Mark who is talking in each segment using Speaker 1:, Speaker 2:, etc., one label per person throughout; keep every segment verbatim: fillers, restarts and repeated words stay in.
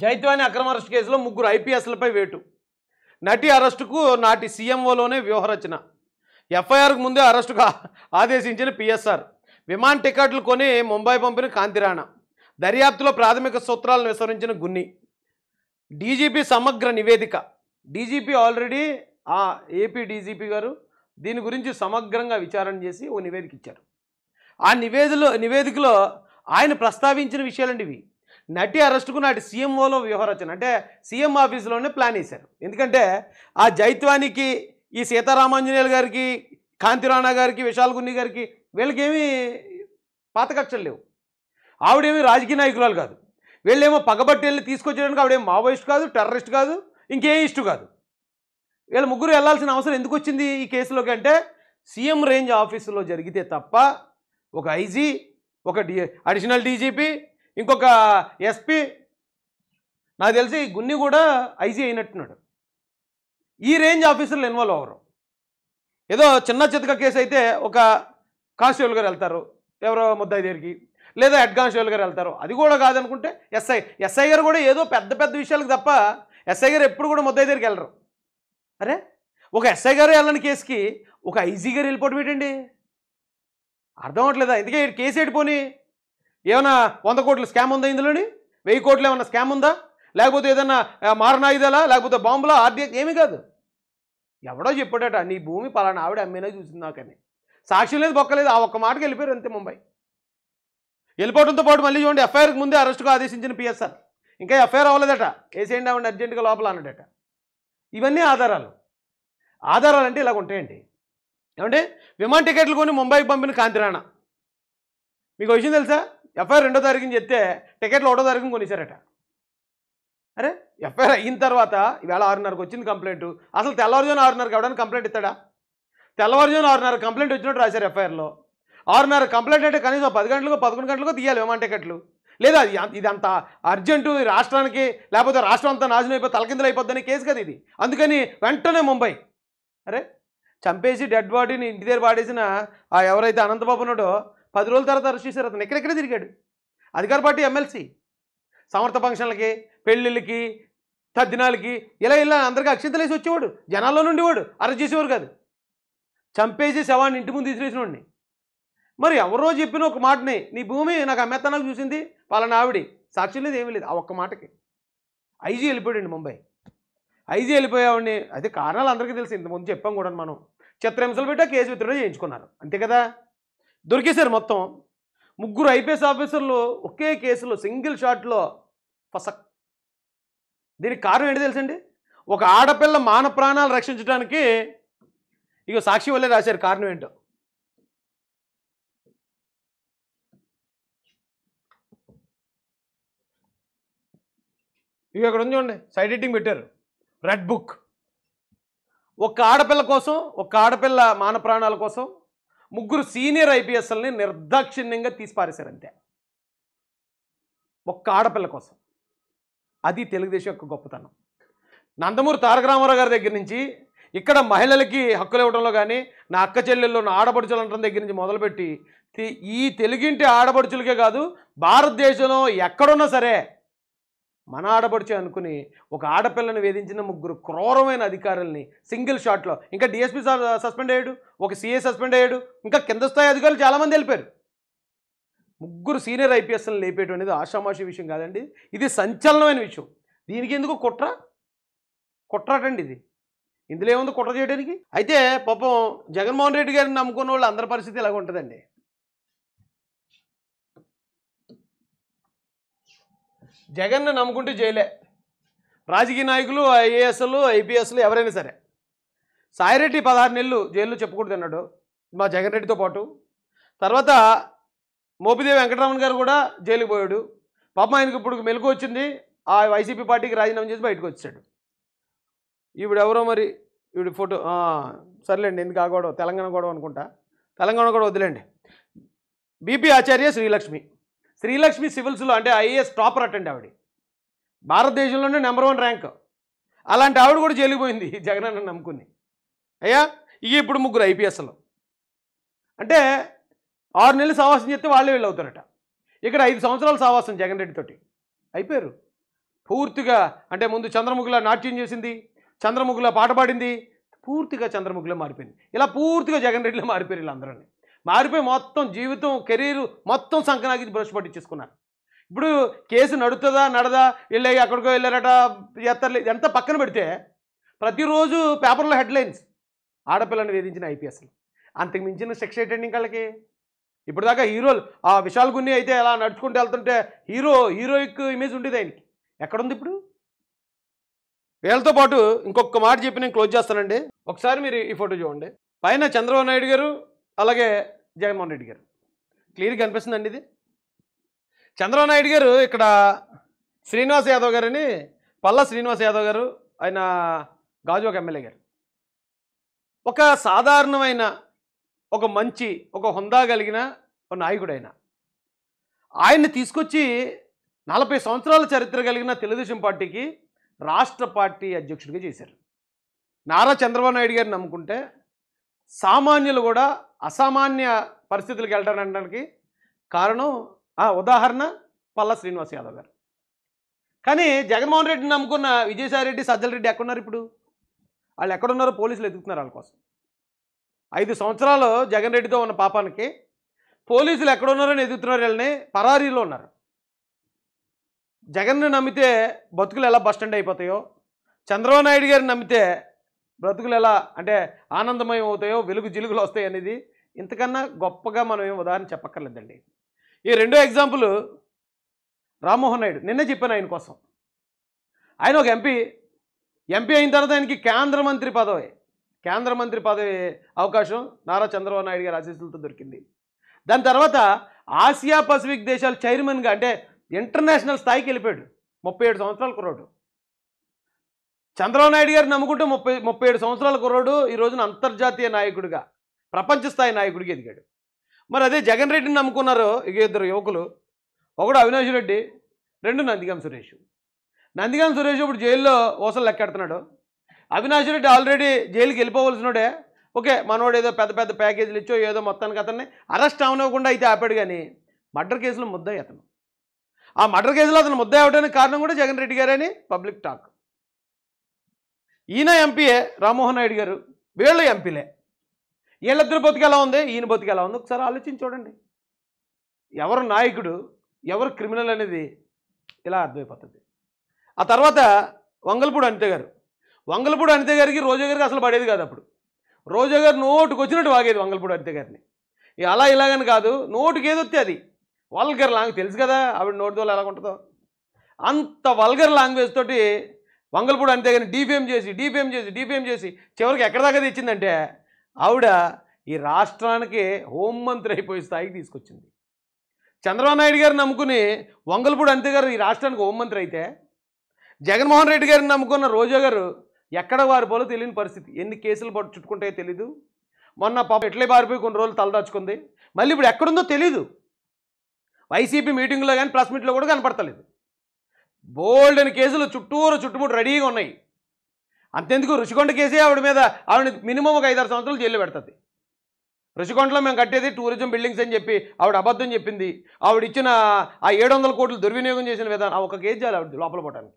Speaker 1: జైత్వాని అక్రమ అరెస్ట్ కేసులో ముగ్గురు ఐపీఎస్లపై వేటు. నటి అరెస్టుకు నాటి సీఎంఓలోనే వ్యూహరచన. ఎఫ్ఐఆర్కు ముందే అరెస్టుకు ఆదేశించిన పిఎస్ఆర్. విమాన టికెట్లు కొని ముంబై పంపిన కాంతిరాణా. దర్యాప్తులో ప్రాథమిక సూత్రాలను వివరించిన గున్ని. డీజీపీ సమగ్ర నివేదిక. డీజీపీ ఆల్రెడీ ఆ ఏపీ డీజీపీ గారు దీని గురించి సమగ్రంగా విచారణ చేసి ఓ నివేదిక ఇచ్చారు. ఆ నివేదికలో నివేదికలో ఆయన ప్రస్తావించిన విషయాలండి ఇవి. నటి అరెస్టుకు నాటి సీఎంఓలో వ్యూహరచన, అంటే సీఎం ఆఫీసులోనే ప్లాన్ వేశారు. ఎందుకంటే ఆ జైత్వానికి, ఈ సీతారామాంజనేయులు గారికి, కాంతిరాణా గారికి, విశాల్ గున్ని గారికి వీళ్ళకేమీ పాత కక్షలు లేవు. ఆవిడేమీ రాజకీయ నాయకురాలు కాదు. వీళ్ళేమో పగబట్టి వెళ్ళి తీసుకొచ్చేయడానికి ఆవిడేమో మావోయిస్ట్ కాదు, టెర్రరిస్ట్ కాదు, ఇంకే ఇష్టు కాదు. వీళ్ళ ముగ్గురు వెళ్ళాల్సిన అవసరం ఎందుకు వచ్చింది ఈ కేసులోకి అంటే, సీఎం రేంజ్ ఆఫీసులో జరిగితే తప్ప ఒక ఐజీ, ఒక డి అడిషనల్ డీజీపీ, ఇంకొక ఎస్పీ, నాకు తెలిసి గున్ని కూడా ఐజీ అయినట్టున్నాడు, ఈ రేంజ్ ఆఫీసర్లు ఇన్వాల్వ్ అవ్వరు. ఏదో చిన్న చితక కేసు అయితే ఒక కానిస్టేబుల్ గారు వెళ్తారు ఎవరో ముద్దాయి దగ్గరికి, లేదా హెడ్ కానిస్టేబుల్ గారు వెళ్తారు. అది కూడా కాదనుకుంటే ఎస్ఐ ఎస్ఐ గారు కూడా ఏదో పెద్ద పెద్ద విషయాలకు తప్ప ఎస్ఐ గారు ఎప్పుడు కూడా ముద్దాయి దగ్గరికి వెళ్ళరు. అరే ఒక ఎస్ఐ గారు వెళ్ళని కేసుకి ఒక ఐజీ గారు వెళ్ళిపోవడం ఏంటండి? అర్థం అవ్వట్లేదా? ఎందుకే కేసు ఎడిపోని ఏమైనా వంద కోట్ల స్కామ్ ఉందా ఇందులోని? వెయ్యి కోట్లు ఏమన్నా స్కామ్ ఉందా? లేకపోతే ఏదన్నా మారణాయుధాలా, లేకపోతే బాంబులా, ఆర్డీ ఏమీ కాదు. ఎవడో చెప్పాడట నీ భూమి పలానా ఆవిడ అమ్మేనా చూసింది నాకని. సాక్ష్యం లేదు, బొక్కలేదు, ఆ ఒక్క మాటకి వెళ్ళిపోయారు అంతే ముంబై. వెళ్ళిపోవడంతో పాటు మళ్ళీ చూడండి, ఎఫ్ఐఆర్కి ముందే అరెస్టుకు ఆదేశించిన పిఎస్ఆర్. ఇంకా ఎఫ్ఐఆర్ అవ్వలేదట, వేసేయండి ఆవిడ అర్జెంటుగా లోపల అన్నాడట. ఇవన్నీ ఆధారాలు. ఆధారాలు అంటే ఇలాగ ఉంటాయండి. ఏమంటే విమాన టికెట్లు కొని ముంబైకి పంపిన కాంతిరాణా. మీకు విషయం తెలుసా? ఎఫ్ఐఆర్ రెండో తారీఖుని చెప్తే టికెట్లు ఒకటో తారీఖుని కొనిచ్చారట. అరే ఎఫ్ఐఆర్ అయిన తర్వాత ఈవేళ ఆరున్నరకు వచ్చింది కంప్లైంట్. అసలు తెల్లవారుజామున ఆరున్నరకు ఎవడైనా కంప్లైంట్ ఇస్తాడా? తెల్లవారుజామున ఆరున్నర కంప్లైంట్ వచ్చినట్టు రాశారు ఎఫ్ఐఆర్లో. ఆరున్నర కంప్లైంట్ అంటే కనీసం పది గంటలకు పదకొండు గంటలకు తీయాలి విమాన టికెట్లు. లేదా ఇదంతా అర్జెంటు రాష్ట్రానికి, లేకపోతే రాష్ట్రం అంతా నాశనం అయిపోయి తలకిందులు అయిపోద్దని కేసు కదా ఇది. అందుకని వెంటనే ముంబై. అరే చంపేసి డెడ్ బాడీని ఇంటి దగ్గర పాడేసిన ఆ ఎవరైతే అనంతబాబు ఉన్నాడో పది రోజుల తర్వాత అరెస్ట్ చేశారు. అతను ఎక్కడెక్కడే తిరిగాడు. అధికార పార్టీ ఎమ్మెల్సీ సమర్థ ఫంక్షన్లకి, పెళ్ళిళ్ళకి, తద్దినాలకి ఇలా ఇలా అందరికీ అక్షింతలేసి వచ్చేవాడు. జనాల్లో నుండివాడు, అరెస్ట్ చేసేవారు కాదు. చంపేసి శవాన్ని ఇంటి ముందు తీసిరేసిన వాడిని. మరి ఎవరో చెప్పిన ఒక మాటని, నీ భూమి నాకు అమ్మేత్తనాకు చూసింది పలానా ఆవిడి, సాక్ష్యం లేదు, ఏమీ లేదు. ఆ ఒక్క మాటకి ఐజీ వెళ్ళిపోయాడండి ముంబై. ఐజీ వెళ్ళిపోయావాడిని. అదే కారణాలు అందరికీ తెలిసి, ఇంతకుముందు చెప్పాం కూడా మనం. చిత్రహింసలు పెట్టా కేసు విత్డ్రా చేయించుకున్నారు అంతే కదా. దొరికేశారు మొత్తం. ముగ్గురు ఐపీఎస్ ఆఫీసర్లు ఒకే కేసులో సింగిల్ షాట్లో ఫసక్. దీనికి కారణం ఏంటి తెలుసండి? ఒక ఆడపిల్ల మాన ప్రాణాలు రక్షించడానికి ఇక సాక్షి వల్లే రాశారు కారణం ఏంటో. ఇక అక్కడ ఉంది చూడండి, సైడ్ ఎడిటింగ్ పెట్టారు, రెడ్ బుక్. ఒక్క ఆడపిల్ల కోసం, ఒక్క ఆడపిల్ల మాన ప్రాణాల కోసం ముగ్గురు సీనియర్ ఐపీఎస్ఎల్ని నిర్దాక్షిణ్యంగా తీసి పారేశారు అంతే. ఒక్క ఆడపిల్ల కోసం. అది తెలుగుదేశం యొక్క గొప్పతనం. నందమూరి తారక రామారావు గారి దగ్గర నుంచి ఇక్కడ మహిళలకి హక్కులు ఇవ్వడంలో కానీ, నా అక్క చెల్లెళ్ళు, నా ఆడపడుచులు అనడం దగ్గర నుంచి మొదలుపెట్టి ఈ తెలుగింటి ఆడపడుచులకే కాదు, భారతదేశంలో ఎక్కడున్నా సరే మన ఆడపడుచు అనుకుని ఒక ఆడపిల్లని వేధించిన ముగ్గురు క్రూరమైన అధికారుల్ని సింగిల్ షాట్లో, ఇంకా డిఎస్పీ సస్పెండ్ అయ్యాడు, ఒక సీఏ సస్పెండ్ అయ్యాడు, ఇంకా కింద స్థాయి అధికారులు చాలామంది వెళ్ళిపోయారు. ముగ్గురు సీనియర్ ఐపీఎస్ని లేపేయడం అనేది ఆషామాషి విషయం కాదండి. ఇది సంచలనమైన విషయం. దీనికి ఎందుకు కుట్ర కుట్రాటండి ఇది. ఇందులో ఏముంది కుట్ర చేయడానికి? అయితే పాపం జగన్మోహన్ రెడ్డి గారిని నమ్ముకున్న వాళ్ళు అందరి పరిస్థితి ఇలాగ ఉంటుందండి. జగన్ను నమ్ముకుంటే జైలే. రాజకీయ నాయకులు, ఐఏఎస్లు, ఐపీఎస్లు ఎవరైనా సరే. సాయిరెడ్డి పదహారు నెలలు జైల్లో చెప్పుకుంటూ తిన్నాడు మా జగన్ రెడ్డితో పాటు. తర్వాత మోపిదేవి వెంకటరమణ గారు కూడా జైలుకి పోయాడు. పాపం ఆయనకు ఇప్పుడు మెలకు వచ్చింది, ఆ వైసీపీ పార్టీకి రాజీనామా చేసి బయటకు వచ్చాడు. ఈవిడెవరో మరి, ఈవిడ ఫోటో సర్లేండి, ఎందుకు ఆ గొడవ, తెలంగాణ గొడవ అనుకుంటా. తెలంగాణ కూడా వదిలేండి. బీపీ ఆచార్య శ్రీలక్ష్మి. శ్రీలక్ష్మి సివిల్స్లో అంటే ఐఏఎస్ టాపర్ అటండి ఆవిడ, భారతదేశంలోనే నెంబర్ వన్ ర్యాంక్. అలాంటి ఆవిడ కూడా జైలుకి పోయింది జగన్ అన్న నమ్ముకుని. అయ్యా ఇక ఇప్పుడు ముగ్గురు ఐపీఎస్లు అంటే ఆరు నెలలు సావాసం చేస్తే వాళ్ళే వీళ్ళు అవుతారట. ఇక్కడ ఐదు సంవత్సరాలు సావాసం జగన్ రెడ్డితోటి అయిపోయారు. పూర్తిగా అంటే ముందు చంద్రముఖిలా నాట్యం చేసింది, చంద్రముఖిలా పాట పాడింది, పూర్తిగా చంద్రముఖిలో మారిపోయింది. ఇలా పూర్తిగా జగన్ రెడ్డిలో మారిపోయారు వీళ్ళందరూ. మారిపోయి మొత్తం జీవితం కెరీర్ మొత్తం సంకనాకి బ్రష్ పట్టించేసుకున్నారు. ఇప్పుడు కేసు నడుతుందా నడదా, వీళ్ళు ఎక్కడికో వెళ్ళారట చేస్తారు ఎంత పక్కన పెడితే ప్రతిరోజు పేపర్లో హెడ్లైన్స్ ఆడపిల్లని వేధించిన ఐపీఎస్లు. అంతకు మించిన శిక్ష ఏంటండి ఇంకళ్ళకి? ఇప్పుడు దాకా హీరోలు ఆ విశాల్ గున్ని అయితే అలా నడుచుకుంటూ వెళ్తుంటే హీరో హీరోయిక్ ఇమేజ్ ఉండేది ఆయనకి. ఎక్కడుంది ఇప్పుడు? వీళ్ళతో పాటు ఇంకొక మాట చెప్పి నేను క్లోజ్ చేస్తానండి. ఒకసారి మీరు ఈ ఫోటో చూడండి. పైన చంద్రబాబు నాయుడు గారు, అలాగే జగన్మోహన్ రెడ్డి గారు. క్లియర్గా కనిపిస్తుందండి ఇది. చంద్రబాబు నాయుడు గారు ఇక్కడ శ్రీనివాస్ యాదవ్ గారని, పల్లా శ్రీనివాస్ యాదవ్ గారు, ఆయన గాజువాక ఎమ్మెల్యే గారు. ఒక సాధారణమైన ఒక మంచి ఒక హుందా కలిగిన ఒక నాయకుడైన ఆయన్ని తీసుకొచ్చి నలభై సంవత్సరాల చరిత్ర కలిగిన తెలుగుదేశం పార్టీకి రాష్ట్ర పార్టీ అధ్యక్షుడిగా చేశారు. నారా చంద్రబాబు నాయుడు గారిని నమ్ముకుంటే సామాన్యులు కూడా అసామాన్య పరిస్థితులకు వెళ్ళడానికి కారణం ఆ ఉదాహరణ పల్లా శ్రీనివాస్ యాదవ్ గారు. కానీ జగన్మోహన్ రెడ్డిని నమ్ముకున్న విజయసాయి రెడ్డి, సజ్జల రెడ్డి ఎక్కడున్నారు ఇప్పుడు? వాళ్ళు ఎక్కడున్నారో పోలీసులు ఎదుగుతున్నారు వాళ్ళ కోసం. ఐదు సంవత్సరాలు జగన్ రెడ్డితో ఉన్న పాపానికి పోలీసులు ఎక్కడున్నారని ఎదుగుతున్నారు. వీళ్ళని పరారీలో ఉన్నారు. జగన్ని నమ్మితే బతుకులు ఎలా బస్టాండ్ అయిపోతాయో, చంద్రబాబు నాయుడు గారిని నమ్మితే బ్రతుకులు ఎలా అంటే ఆనందమయం అవుతాయో, వెలుగు జిలుగులు వస్తాయి అనేది ఇంతకన్నా గొప్పగా మనం ఏం ఉదాహరణ చెప్పక్కర్లేదండి. ఈ రెండో ఎగ్జాంపుల్ రామ్మోహన్ నాయుడు. నిన్నే చెప్పాను ఆయన కోసం. ఆయన ఒక ఎంపీ ఎంపీ అయిన తర్వాత ఆయనకి కేంద్ర మంత్రి పదవి కేంద్ర మంత్రి పదవి అవకాశం నారా చంద్రబాబు నాయుడు గారి ఆశీస్సులతో దొరికింది. దాని తర్వాత ఆసియా పసిఫిక్ దేశాల చైర్మన్గా అంటే ఇంటర్నేషనల్ స్థాయికి వెళ్ళిపోయాడు. ముప్పై ఏడు సంవత్సరాల కుర్రోడు. చంద్రబాబు నాయుడు గారిని నమ్ముకుంటే ముప్పై ముప్పై ఏడు సంవత్సరాల కుర్రోడు ఈ రోజున అంతర్జాతీయ నాయకుడిగా, ప్రపంచ స్థాయి నాయకుడికి ఎదిగాడు. మరి అదే జగన్ రెడ్డిని నమ్ముకున్నారు ఇక ఇద్దరు యువకులు. ఒకడు అవినాష్ రెడ్డి, రెండు నందిగాం సురేష్. నందిగాం సురేష్ ఇప్పుడు జైల్లో ఓసలు లెక్కెడుతున్నాడు. అవినాష్ రెడ్డి ఆల్రెడీ జైలుకి వెళ్ళిపోవలసినోడే. ఓకే, మనోడు ఏదో పెద్ద పెద్ద ప్యాకేజీలు ఇచ్చో ఏదో మొత్తానికి అతన్ని అరెస్ట్ అవనివ్వకుండా అయితే ఆపాడు. కానీ మర్డర్ కేసులో ముద్దాయి అతను. ఆ మర్డర్ కేసులో అతను ముద్దాయి అవడానికి కారణం కూడా జగన్ రెడ్డి గారని పబ్లిక్ టాక్. ఈయన ఎంపీయే రామ్మోహన్ నాయుడు గారు, వీళ్ళు ఎంపీలే. వీళ్ళిద్దరు బతుకు ఎలా ఉంది, ఈయన బతుకు ఎలా ఉంది ఒకసారి ఆలోచించి చూడండి. ఎవరు నాయకుడు, ఎవరు క్రిమినల్ అనేది ఇలా అర్థమైపోతుంది. ఆ తర్వాత వంగల్పూడి అనిత గారు. వంగల్పూడి అనిత గారికి రోజా గారికి అసలు పడేది కాదు. అప్పుడు రోజా గారు నోటుకు వచ్చినట్టు వాగేది వంగల్పూడి అనిత గారిని. ఇక అలా ఇలాగని కాదు, నోటుకి ఏదొస్తే అది వల్గర్ లాంగ్వేజ్. తెలుసు కదా ఆవిడ నోటి దోలు ఎలా ఉంటుందో. అంత వల్గర్ లాంగ్వేజ్ తోటి వంగల్పూడి అనిత గారిని డీఫేమ్ చేసి డీఫేమ్ చేసి డీఫేమ్ చేసి చివరికి ఎక్కడ దాకా తెచ్చిందంటే ఆవిడ ఈ రాష్ట్రానికి హోంమంత్రి అయిపోయే స్థాయికి తీసుకొచ్చింది. చంద్రబాబు నాయుడు గారిని నమ్ముకుని వంగల్పూడి అనిత గారు ఈ రాష్ట్రానికి హోంమంత్రి అయితే, జగన్మోహన్ రెడ్డి గారిని నమ్ముకున్న రోజా గారు ఎక్కడ వారిపోలో తెలియని పరిస్థితి. ఎన్ని కేసులు పట్టు చుట్టుకుంటాయో తెలీదు. మొన్న పాప ఎట్లే పారిపోయి కొన్ని రోజులు తలదాచుకుంది. మళ్ళీ ఇప్పుడు ఎక్కడుందో తెలీదు. వైసీపీ మీటింగ్లో కానీ ప్రెస్ మీట్లో కూడా కనపడతలేదు. బోల్డ్ అని కేసులు చుట్టూరు చుట్టుముట్టు రెడీగా ఉన్నాయి. అంతెందుకు రుషికొండ కేసే ఆవిడ మీద ఆవిడ మినిమం ఒక ఐదారు సంవత్సరాలు జైల్లో పెడుతుంది. రుషికొండలో మేము కట్టేది టూరిజం బిల్డింగ్స్ అని చెప్పి ఆవిడ అబద్ధం చెప్పింది. ఆవిడ ఇచ్చిన ఆ ఏడు వందల కోట్లు దుర్వినియోగం చేసిన విధానం ఒక కేసు చేయాలి ఆవిడ లోపల పోవడానికి.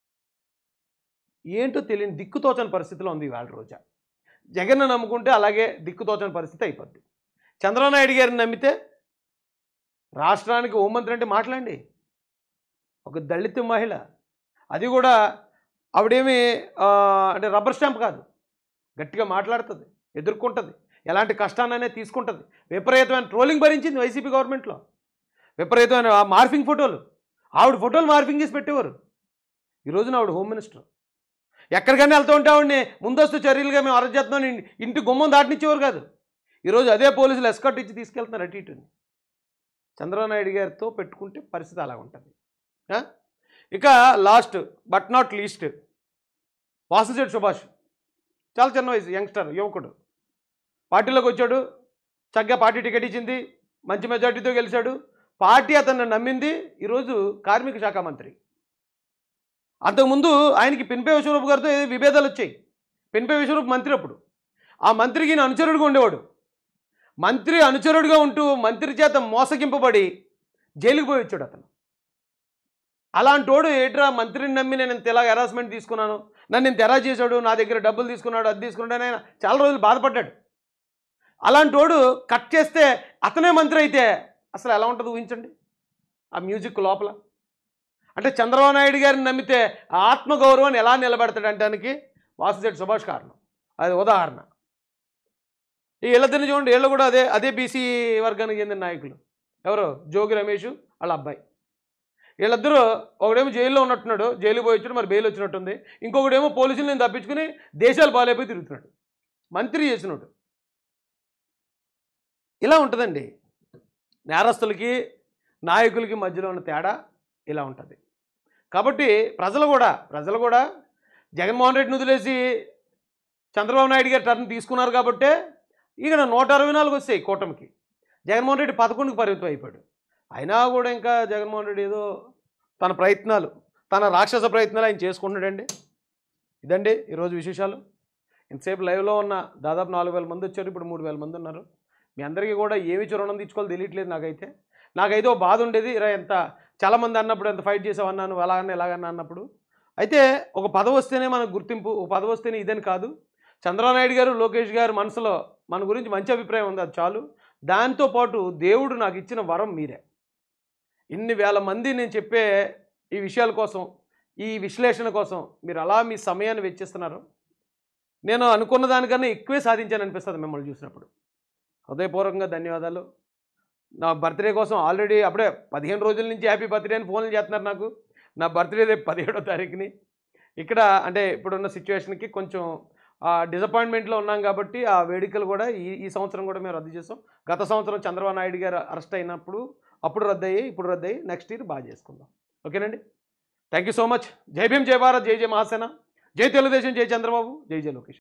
Speaker 1: ఏంటో తెలియని దిక్కుతోచని పరిస్థితిలో ఉంది ఇవాళ రోజా. జగన్ను నమ్ముకుంటే అలాగే దిక్కుతోచని పరిస్థితి అయిపోద్ది. చంద్రబాబు నాయుడు గారిని నమ్మితే రాష్ట్రానికి హోంమంత్రి అంటే మాట్లాడండి. ఒక దళిత మహిళ, అది కూడా ఆవిడేమి అంటే రబ్బర్ స్టాంప్ కాదు, గట్టిగా మాట్లాడుతుంది, ఎదుర్కొంటుంది, ఎలాంటి కష్టాన్ననే తీసుకుంటుంది. విపరీతమైన ట్రోలింగ్ భరించింది వైసీపీ గవర్నమెంట్లో. విపరీతమైన మార్ఫింగ్ ఫోటోలు, ఆవిడ ఫోటోలు మార్ఫింగ్ చేసి పెట్టేవారు. ఈరోజున ఆవిడ హోమ్ మినిస్టర్. ఎక్కడికైనా వెళ్తూ ఉంటే ఆవిడని ముందస్తు చర్యలుగా మేము అరెస్ట్ చేస్తున్నాం ఇంటి గుమ్మం దాటినిచ్చేవారు కాదు. ఈరోజు అదే పోలీసులు ఎస్కార్ట్ ఇచ్చి తీసుకెళ్తున్నారు అటు ఇటుని. చంద్రబాబు నాయుడు గారితో పెట్టుకుంటే పరిస్థితి అలా ఉంటుంది. ఇక last but not least Vasusetti Subhash. చాలా చిన్న వయసు, యంగ్స్టర్, యువకుడు. పార్టీలోకి వచ్చాడు, చక్కగా పార్టీ టికెట్ ఇచ్చింది, మంచి మెజార్టీతో గెలిచాడు. పార్టీ అతన్ని నమ్మింది. ఈరోజు కార్మిక శాఖ మంత్రి. అంతకుముందు ఆయనకి పిన్పే విశ్వరూప్ గారితో విభేదాలు వచ్చాయి. పిన్పే విశ్వరూప్ మంత్రి అప్పుడు. ఆ మంత్రికి ఈయన అనుచరుడిగా ఉండేవాడు. మంత్రి అనుచరుడిగా ఉంటూ మంత్రి చేత మోసగింపబడి జైలుకు పోయి వచ్చాడు అతను. అలాంటోడు ఏట్రా మంత్రిని నమ్మి నేను ఇంత ఇలాగ హెరాస్మెంట్ తీసుకున్నాను, నన్ను ఇంత ఎరా చేశాడు, నా దగ్గర డబ్బులు తీసుకున్నాడు, అది తీసుకున్నాడు అని ఆయన చాలా రోజులు బాధపడ్డాడు. అలాంటోడు కట్ చేస్తే అతనే మంత్రి అయితే అసలు ఎలా ఉంటుంది ఊహించండి ఆ మ్యూజిక్ లోపల. అంటే చంద్రబాబు నాయుడు గారిని నమ్మితే ఆత్మగౌరవాన్ని ఎలా నిలబెడతాడంటానికి వాసుదేవ్ సుభాష్ కారణం, అది ఉదాహరణ. ఈ వీళ్ళిద్దరిని చూడండి, వీళ్ళు కూడా అదే అదే బీసీ వర్గానికి చెందిన నాయకులు. ఎవరు? జోగి రమేష్ వాళ్ళ అబ్బాయి. వీళ్ళిద్దరూ ఒకడేమో జైల్లో ఉన్నట్టున్నాడు, జైలు పోయి వచ్చాడు, మరి బెయిల్ వచ్చినట్టుంది. ఇంకొకడేమో పోలీసులు నేను తప్పించుకుని దేశాలు బాగాలేపోయి తిరుగుతున్నాడు, మంత్రి చేసినట్టు. ఇలా ఉంటుందండి నేరస్తులకి నాయకులకి మధ్యలో ఉన్న తేడా ఇలా ఉంటుంది. కాబట్టి ప్రజలు కూడా ప్రజలు కూడా జగన్మోహన్ రెడ్డిని వదిలేసి చంద్రబాబు నాయుడు గారు టర్న్ తీసుకున్నారు కాబట్టే ఇక్కడ నూట అరవై నాలుగు వస్తాయి కూటమికి. జగన్మోహన్ రెడ్డి పదకొండుకి పరిమితం అయిపోయాడు. అయినా కూడా ఇంకా జగన్మోహన్ రెడ్డి ఏదో తన ప్రయత్నాలు, తన రాక్షస ప్రయత్నాలు ఆయన చేసుకుంటున్నాడండి. ఇదండి ఈరోజు విశేషాలు. ఇంతసేపు లైవ్లో ఉన్న దాదాపు నాలుగు వేల మంది వచ్చారు, ఇప్పుడు మూడు వేల మంది ఉన్నారు. మీ అందరికీ కూడా ఏమి రుణం తీర్చుకోవాలో తెలియట్లేదు. నాకైతే నాకైతే ఓ బాధ ఉండేది, ఇరా ఎంత చాలామంది అన్నప్పుడు ఎంత ఫైట్ చేసామన్నాను, అలాగన్నా ఎలాగన్నా అన్నప్పుడు. అయితే ఒక పదవి వస్తేనే మనకు గుర్తింపు, ఒక పదవి వస్తేనే ఇదని కాదు. చంద్రబాబు నాయుడు గారు, లోకేష్ గారు మనసులో మన గురించి మంచి అభిప్రాయం ఉంది, అది చాలు. దాంతోపాటు దేవుడు నాకు ఇచ్చిన వరం మీరే. ఇన్ని వేల మంది నేను చెప్పే ఈ విషయాల కోసం, ఈ విశ్లేషణ కోసం మీరు అలా మీ సమయాన్ని వెచ్చిస్తున్నారు. నేను అనుకున్న దానికన్నా ఎక్కువే సాధించాను అనిపిస్తుంది మిమ్మల్ని చూసినప్పుడు. హృదయపూర్వకంగా ధన్యవాదాలు. నా బర్త్డే కోసం ఆల్రెడీ అప్పుడే పదిహేను రోజుల నుంచి హ్యాపీ బర్త్డే అని ఫోన్లు చేస్తున్నారు నాకు. నా బర్త్డే రేపు పదిహేడో తారీఖుని. ఇక్కడ అంటే ఇప్పుడున్న సిచ్యువేషన్కి కొంచెం డిసప్పాయింట్మెంట్లో ఉన్నాం కాబట్టి ఆ వేడుకలు కూడా ఈ ఈ సంవత్సరం కూడా మేము రద్దు చేస్తాం. గత సంవత్సరం చంద్రబాబు నాయుడు గారు అరెస్ట్ అయినప్పుడు అప్పుడు రద్దు అయ్యాయి, ఇప్పుడు రద్దు అయ్యి నెక్స్ట్ ఇయర్ బాగా చేసుకుందాం. ఓకేనండి, థ్యాంక్ యూ సో మచ్. జై భీమ్, జై భారత్, జై జై మహాసేన, జై తెలుగుదేశం, జై చంద్రబాబు, జై జై లోకేష్.